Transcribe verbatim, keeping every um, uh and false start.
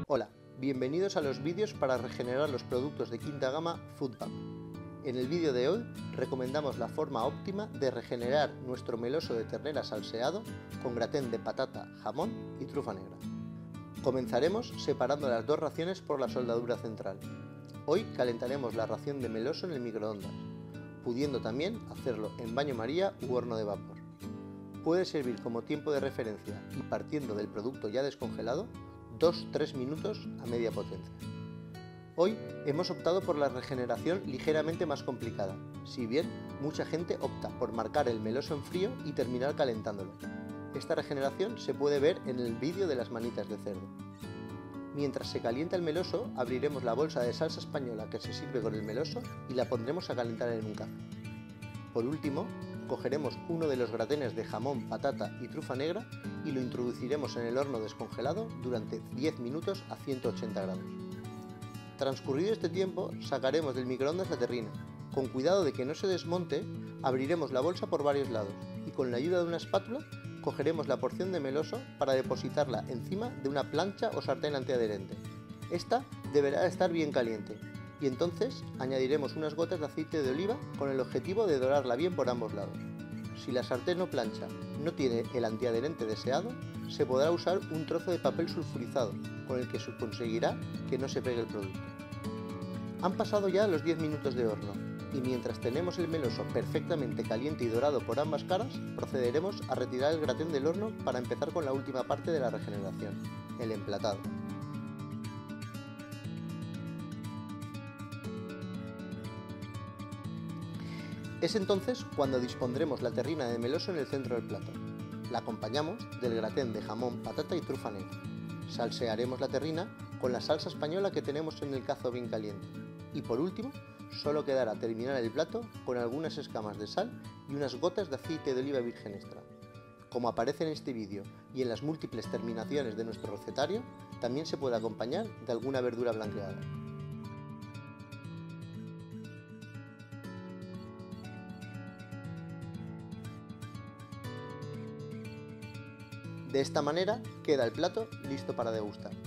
Hola, bienvenidos a los vídeos para regenerar los productos de quinta gama Foodpack. En el vídeo de hoy recomendamos la forma óptima de regenerar nuestro meloso de ternera salseado con gratén de patata, jamón y trufa negra. Comenzaremos separando las dos raciones por la soldadura central. Hoy calentaremos la ración de meloso en el microondas, pudiendo también hacerlo en baño María u horno de vapor. Puede servir como tiempo de referencia y partiendo del producto ya descongelado, dos a tres minutos a media potencia. Hoy hemos optado por la regeneración ligeramente más complicada, si bien mucha gente opta por marcar el meloso en frío y terminar calentándolo. Esta regeneración se puede ver en el vídeo de las manitas de cerdo. Mientras se calienta el meloso, abriremos la bolsa de salsa española que se sirve con el meloso y la pondremos a calentar en un café. Por último, cogeremos uno de los gratenes de jamón, patata y trufa negra y lo introduciremos en el horno descongelado durante diez minutos a ciento ochenta grados. Transcurrido este tiempo, sacaremos del microondas la terrina. Con cuidado de que no se desmonte, abriremos la bolsa por varios lados y con la ayuda de una espátula cogeremos la porción de meloso para depositarla encima de una plancha o sartén antiadherente. Esta deberá estar bien caliente y entonces añadiremos unas gotas de aceite de oliva con el objetivo de dorarla bien por ambos lados. Si la sartén o plancha no tiene el antiadherente deseado, se podrá usar un trozo de papel sulfurizado con el que se conseguirá que no se pegue el producto. Han pasado ya los diez minutos de horno y mientras tenemos el meloso perfectamente caliente y dorado por ambas caras, procederemos a retirar el gratén del horno para empezar con la última parte de la regeneración, el emplatado. Es entonces cuando dispondremos la terrina de meloso en el centro del plato. La acompañamos del gratén de jamón, patata y trufa negra. Salsearemos la terrina con la salsa española que tenemos en el cazo bien caliente. Y por último, solo quedará terminar el plato con algunas escamas de sal y unas gotas de aceite de oliva virgen extra. Como aparece en este vídeo y en las múltiples terminaciones de nuestro recetario, también se puede acompañar de alguna verdura blanqueada. De esta manera queda el plato listo para degustar.